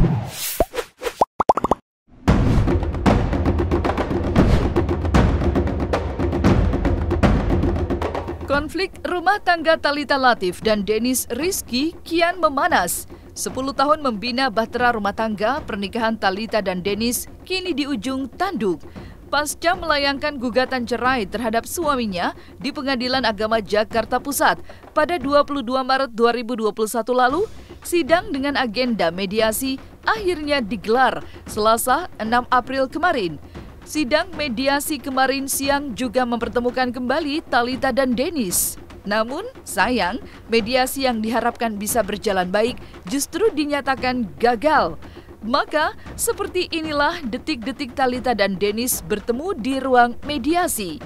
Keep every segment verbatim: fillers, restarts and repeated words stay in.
Konflik rumah tangga Thalita Latif dan Dennis Rizky kian memanas. Sepuluh tahun membina bahtera rumah tangga, pernikahan Thalita dan Dennis kini di ujung tanduk. Pasca melayangkan gugatan cerai terhadap suaminya di Pengadilan Agama Jakarta Pusat pada dua puluh dua Maret dua ribu dua puluh satu lalu, sidang dengan agenda mediasi akhirnya digelar Selasa enam April kemarin. Sidang mediasi kemarin siang juga mempertemukan kembali Thalita dan Dennis. Namun, sayang, mediasi yang diharapkan bisa berjalan baik justru dinyatakan gagal. Maka, seperti inilah detik-detik Thalita dan Dennis bertemu di ruang mediasi.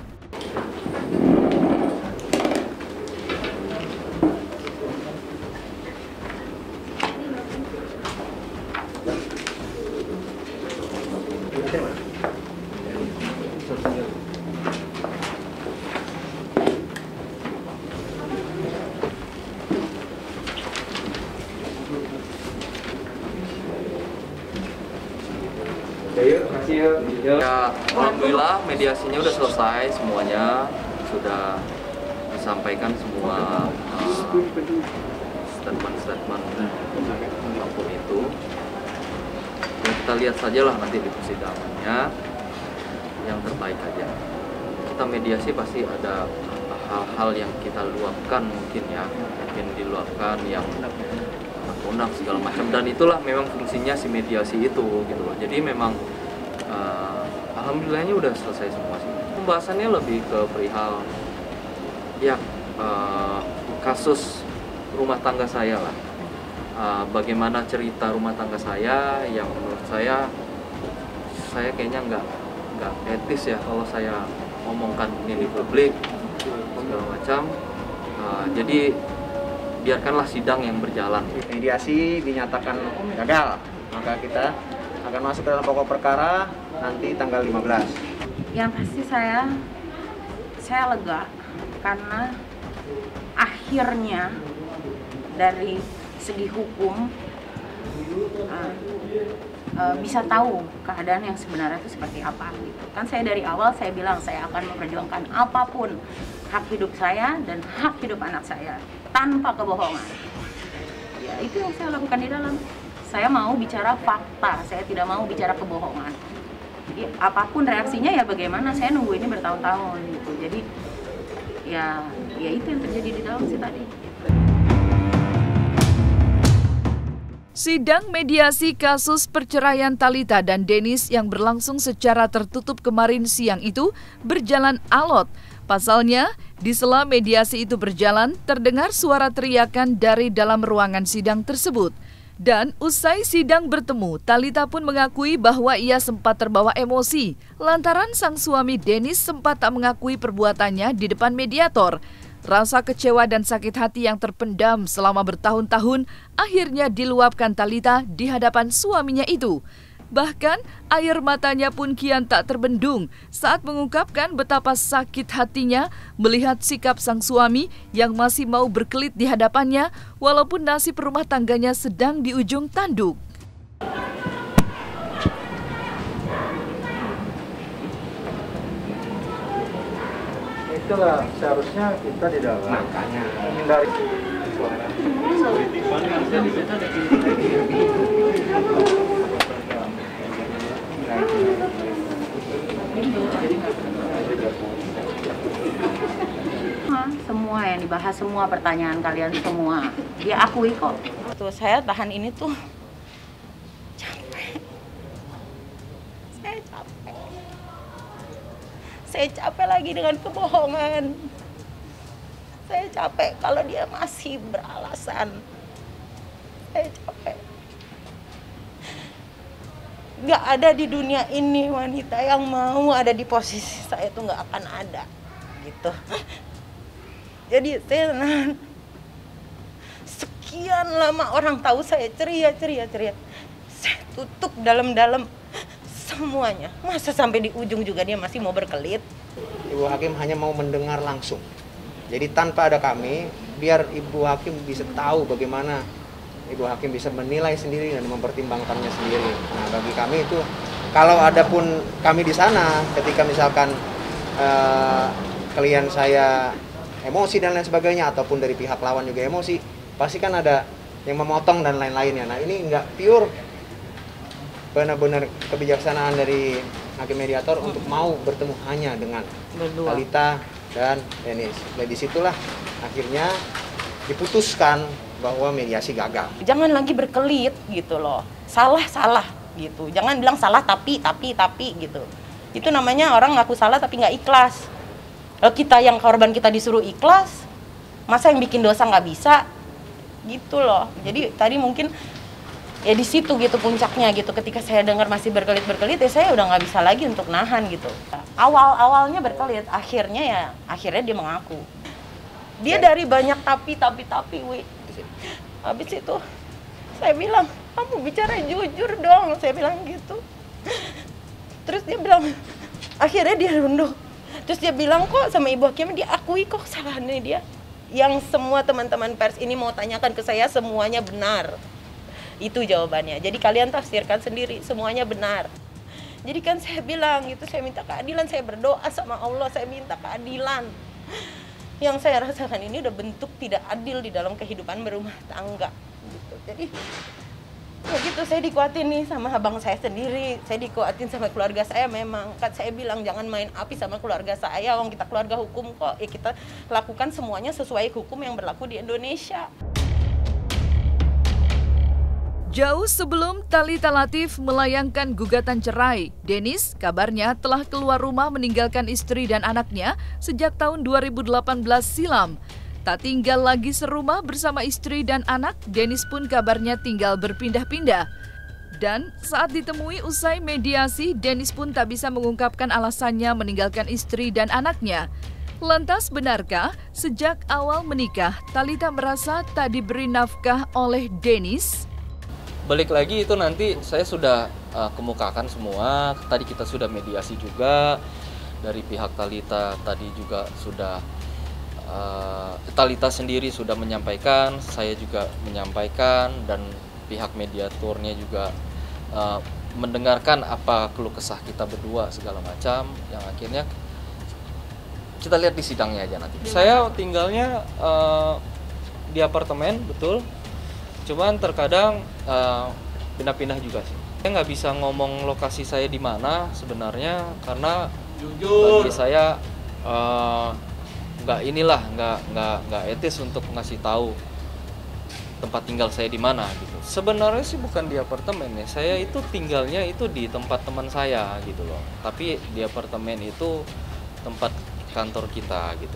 Ya, alhamdulillah mediasinya udah selesai semuanya, sudah disampaikan semua statement-statement uh, apapun itu. Ya, kita lihat sajalah nanti di persidangannya yang terbaik aja. Kita mediasi pasti ada hal-hal yang kita luapkan mungkin ya, mungkin diluapkan yang unak segala macam, dan itulah memang fungsinya si mediasi itu gitu loh. Jadi memang uh, alhamdulillahnya udah selesai semua sih. Pembahasannya lebih ke perihal ya uh, kasus rumah tangga saya lah. Uh, bagaimana cerita rumah tangga saya yang menurut saya saya kayaknya nggak nggak etis ya kalau saya ngomongkan ini di publik segala macam. Uh, jadi biarkanlah sidang yang berjalan. Mediasi dinyatakan gagal, maka kita akan masuk dalam pokok perkara nanti tanggal lima belas. Yang pasti saya saya lega karena akhirnya dari segi hukum uh, uh, bisa tahu keadaan yang sebenarnya itu seperti apa gitu. Kan saya dari awal saya bilang saya akan memperjuangkan apapun hak hidup saya dan hak hidup anak saya tanpa kebohongan. Ya, itu yang saya lakukan di dalam. Saya mau bicara fakta, saya tidak mau bicara kebohongan. Jadi apapun reaksinya ya bagaimana, saya nunggu ini bertahun-tahun gitu. Jadi ya ya itu yang terjadi di dalam sih tadi. Sidang mediasi kasus perceraian Thalita dan Dennis yang berlangsung secara tertutup kemarin siang itu berjalan alot. Pasalnya, di sela mediasi itu berjalan, terdengar suara teriakan dari dalam ruangan sidang tersebut. Dan usai sidang bertemu, Thalita pun mengakui bahwa ia sempat terbawa emosi lantaran sang suami Dennis sempat tak mengakui perbuatannya di depan mediator. Rasa kecewa dan sakit hati yang terpendam selama bertahun-tahun akhirnya diluapkan Thalita di hadapan suaminya itu. Bahkan air matanya pun kian tak terbendung saat mengungkapkan betapa sakit hatinya melihat sikap sang suami yang masih mau berkelit di hadapannya walaupun nasib rumah tangganya sedang di ujung tanduk. Itulah seharusnya kita di dalam makanya menghindari suara. Semua yang dibahas, semua pertanyaan kalian semua dia akui kok. Tuh saya tahan ini tuh capek. Saya capek. Saya capek lagi dengan kebohongan. Saya capek kalau dia masih beralasan. Saya capek. Gak ada di dunia ini wanita yang mau ada di posisi saya tuh gak akan ada gitu. Jadi saya sekian lama orang tahu saya ceria ceria ceria, saya tutup dalam-dalam semuanya. Masa sampai di ujung juga dia masih mau berkelit? Ibu Hakim hanya mau mendengar langsung. Jadi tanpa ada kami, biar Ibu Hakim bisa tahu bagaimana Ibu Hakim bisa menilai sendiri dan mempertimbangkannya sendiri. Nah, bagi kami itu, kalau ada pun kami di sana, ketika misalkan uh, klien saya emosi dan lain sebagainya, ataupun dari pihak lawan juga emosi, pasti kan ada yang memotong dan lain-lainnya. Nah, ini nggak pure benar-benar kebijaksanaan dari hakim mediator untuk mau bertemu hanya dengan Berdua. Talitha dan Denis. Nah, disitulah akhirnya diputuskan bahwa mediasi gagal. Jangan lagi berkelit gitu loh, salah-salah gitu. Jangan bilang salah tapi, tapi, tapi gitu. Itu namanya orang ngaku salah tapi nggak ikhlas. Kalau kita yang korban kita disuruh ikhlas, masa yang bikin dosa nggak bisa? Gitu loh. Jadi tadi mungkin ya di situ gitu puncaknya gitu. Ketika saya dengar masih berkelit-berkelit, ya saya udah nggak bisa lagi untuk nahan gitu. Awal-awalnya berkelit, akhirnya ya akhirnya dia mengaku. Dia dari banyak tapi, tapi, tapi, wi. Habis itu saya bilang, kamu bicara jujur dong, saya bilang gitu. Terus dia bilang, akhirnya dia runduh. Terus dia bilang kok sama Ibu Hakim, dia akui kok kesalahannya dia. Yang semua teman-teman pers ini mau tanyakan ke saya semuanya benar. Itu jawabannya. Jadi kalian tafsirkan sendiri, semuanya benar. Jadi kan saya bilang gitu, saya minta keadilan, saya berdoa sama Allah, saya minta keadilan. Yang saya rasakan ini udah bentuk tidak adil di dalam kehidupan berumah tangga. Gitu. Jadi ya gitu, saya dikuatin nih sama abang saya sendiri, saya dikuatin sama keluarga saya. Memang kan saya bilang jangan main api sama keluarga saya, wong kita keluarga hukum kok. Ya kita lakukan semuanya sesuai hukum yang berlaku di Indonesia. Jauh sebelum Talitha Latif melayangkan gugatan cerai, Denis kabarnya telah keluar rumah meninggalkan istri dan anaknya sejak tahun dua ribu delapan belas silam. Tak tinggal lagi serumah bersama istri dan anak, Denis pun kabarnya tinggal berpindah-pindah. Dan saat ditemui usai mediasi, Denis pun tak bisa mengungkapkan alasannya meninggalkan istri dan anaknya. Lantas benarkah sejak awal menikah, Talitha merasa tak diberi nafkah oleh Denis? Balik lagi itu nanti saya sudah uh, kemukakan semua. Tadi kita sudah mediasi juga. Dari pihak Talitha tadi juga sudah uh, Talitha sendiri sudah menyampaikan, saya juga menyampaikan, dan pihak mediatornya juga uh, mendengarkan apa keluh kesah kita berdua segala macam, yang akhirnya kita lihat di sidangnya aja nanti. Saya tinggalnya uh, di apartemen, betul. Cuman terkadang uh, pindah-pindah juga sih. Saya nggak bisa ngomong lokasi saya di mana sebenarnya, karena jujur bagi saya uh, nggak inilah nggak nggak nggak etis untuk ngasih tahu tempat tinggal saya di mana gitu. Sebenarnya sih bukan di apartemen ya. Saya itu tinggalnya itu di tempat teman saya gitu loh. Tapi di apartemen itu tempat kantor kita gitu.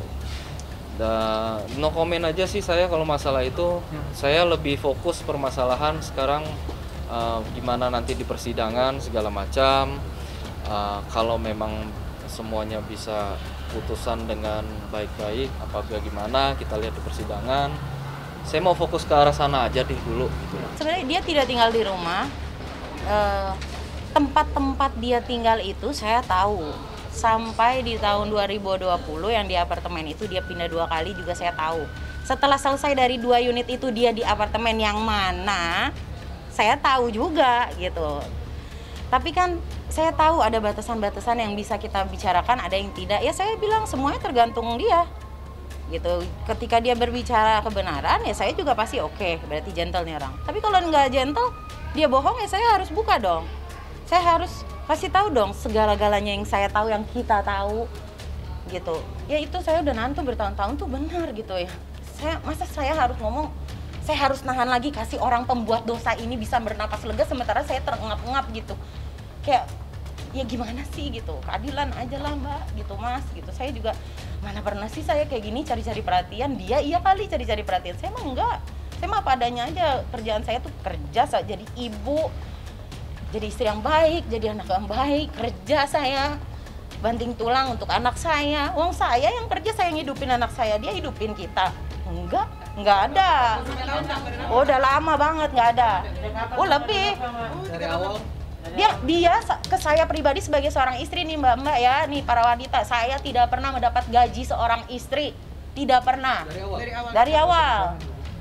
Dan no comment aja sih saya kalau masalah itu. Saya lebih fokus permasalahan sekarang uh, gimana nanti di persidangan segala macam. Uh, kalau memang semuanya bisa putusan dengan baik-baik apa bagaimana kita lihat di persidangan. Saya mau fokus ke arah sana aja deh dulu gitu. Sebenarnya dia tidak tinggal di rumah. Uh, tempat-tempat dia tinggal itu saya tahu. Sampai di tahun dua ribu dua puluh yang di apartemen itu dia pindah dua kali juga saya tahu. Setelah selesai dari dua unit itu dia di apartemen yang mana, saya tahu juga gitu. Tapi kan saya tahu ada batasan-batasan yang bisa kita bicarakan, ada yang tidak. Ya saya bilang semuanya tergantung dia gitu. Ketika dia berbicara kebenaran ya saya juga pasti oke, okay, berarti gentle nih orang. Tapi kalau nggak gentle, dia bohong ya saya harus buka dong. Saya harus kasih tahu dong segala-galanya yang saya tahu, yang kita tahu gitu. Ya itu saya udah nantu bertahun-tahun tuh benar gitu ya. Saya masa saya harus ngomong, saya harus nahan lagi kasih orang pembuat dosa ini bisa bernapas lega sementara saya terengap-engap gitu. Kayak ya gimana sih gitu. Keadilan aja lah Mbak gitu Mas gitu. Saya juga mana pernah sih saya kayak gini cari-cari perhatian. Dia iya kali cari-cari perhatian. Saya mah enggak. Saya mah padanya aja. Kerjaan saya tuh kerja, saya jadi ibu, jadi istri yang baik, jadi anak yang baik, kerja saya, banting tulang untuk anak saya. Wong saya yang kerja, saya ngidupin anak saya, dia hidupin kita. Enggak, enggak ada. Oh, udah lama banget nggak ada. Oh, lebih. Dari awal? Dia, dia ke saya pribadi sebagai seorang istri nih mbak-mbak ya, nih para wanita, saya tidak pernah mendapat gaji seorang istri. Tidak pernah. Dari awal? Dari awal.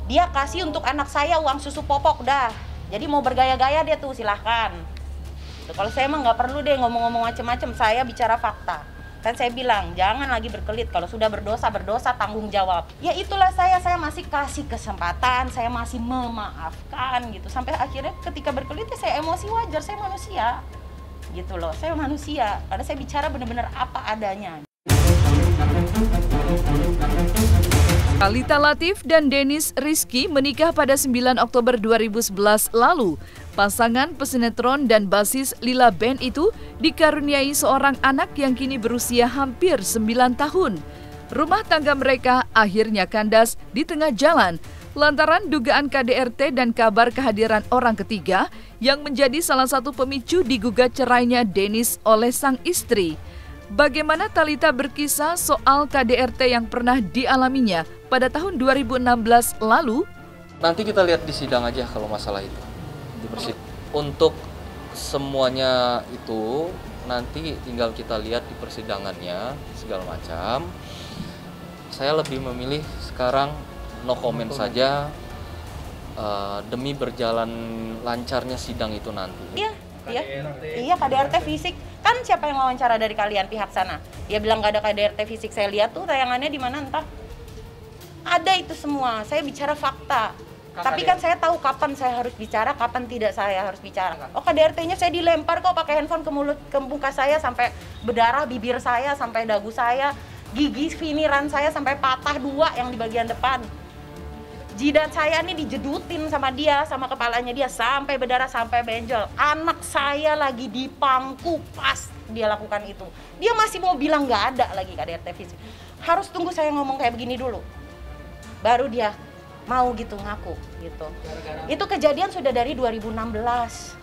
Dia kasih untuk anak saya uang susu popok dah. Jadi mau bergaya-gaya dia tuh silahkan. Tuh, kalau saya emang nggak perlu deh ngomong-ngomong macem-macem, saya bicara fakta. Kan saya bilang, jangan lagi berkelit, kalau sudah berdosa, berdosa tanggung jawab. Ya itulah saya, saya masih kasih kesempatan, saya masih memaafkan gitu. Sampai akhirnya ketika berkelit saya emosi, wajar, saya manusia. Gitu loh, saya manusia, karena saya bicara benar-benar apa adanya. Thalita Latif dan Dennis Rizky menikah pada sembilan Oktober dua ribu sebelas lalu. Pasangan pesinetron dan basis Lila Band itu dikaruniai seorang anak yang kini berusia hampir sembilan tahun. Rumah tangga mereka akhirnya kandas di tengah jalan lantaran dugaan K D R T dan kabar kehadiran orang ketiga yang menjadi salah satu pemicu digugat cerainya Dennis oleh sang istri. Bagaimana Thalita berkisah soal K D R T yang pernah dialaminya pada tahun dua ribu enam belas lalu? Nanti kita lihat di sidang aja kalau masalah itu. Di persid- Untuk semuanya itu nanti tinggal kita lihat di persidangannya segala macam. Saya lebih memilih sekarang no comment saja uh, demi berjalan lancarnya sidang itu nanti. Iya, iya, iya K D R T fisik. Kan siapa yang wawancara dari kalian pihak sana? Dia bilang gak ada K D R T fisik. Saya lihat tuh tayangannya di mana entah. Ada itu semua. Saya bicara fakta. Tapi kan saya tahu kapan saya harus bicara, kapan tidak saya harus bicara. Oh K D R T-nya saya dilempar kok pakai handphone ke mulut, ke muka saya sampai berdarah, bibir saya sampai dagu saya, gigi finiran saya sampai patah dua yang di bagian depan. Jidat saya nih dijedutin sama dia, sama kepalanya dia sampai berdarah, sampai benjol. Anak saya lagi di pangku pas dia lakukan itu. Dia masih mau bilang nggak ada lagi K D R T fisik. Harus tunggu saya ngomong kayak begini dulu. Baru dia mau gitu ngaku gitu. Itu kejadian sudah dari dua ribu enam belas.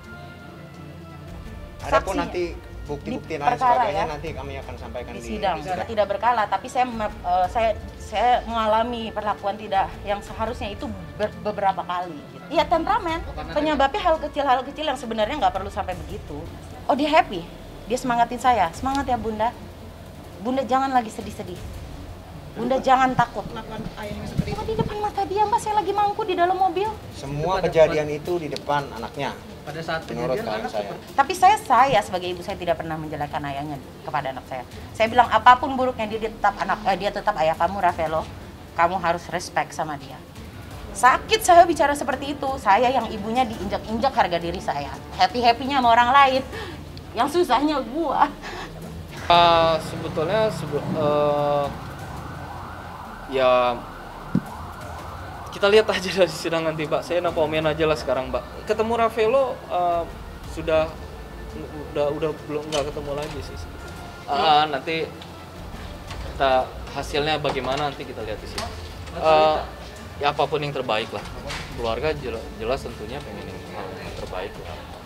Adapun nanti bukti-bukti dan sebagainya ya, nanti kami akan sampaikan di di sidang. di sidang. Tidak berkala, tapi saya uh, saya saya mengalami perlakuan tidak yang seharusnya itu ber, beberapa kali. Iya gitu. Temperamen, penyebabnya hal kecil hal kecil yang sebenarnya nggak perlu sampai begitu. Oh dia happy, dia semangatin saya, semangat ya bunda. Bunda jangan lagi sedih-sedih. Bunda jangan takut. Cuma di depan mata dia mbak, saya lagi mangku di dalam mobil. Semua kejadian itu di depan anaknya. Pada saat menurut kejadian anak saya. Tapi saya saya sebagai ibu saya tidak pernah menjelekkan ayahnya kepada anak saya. Saya bilang apapun buruknya dia, dia tetap anak eh, dia tetap ayah kamu Ravelo. Kamu harus respect sama dia. Sakit saya bicara seperti itu. Saya yang ibunya diinjak-injak harga diri saya. Happy-happynya sama orang lain. Yang susahnya gua. Uh, sebetulnya sebe- uh, ya kita lihat aja dari sidang nanti Pak. Saya no komen aja lah sekarang Pak. Ketemu Ravelo uh, sudah udah udah belum nggak ketemu lagi sih. Uh, nanti kita hasilnya bagaimana nanti kita lihat di sini. Uh, ya apapun yang terbaik lah. Keluarga jelas, jelas tentunya pengen yang terbaik lah.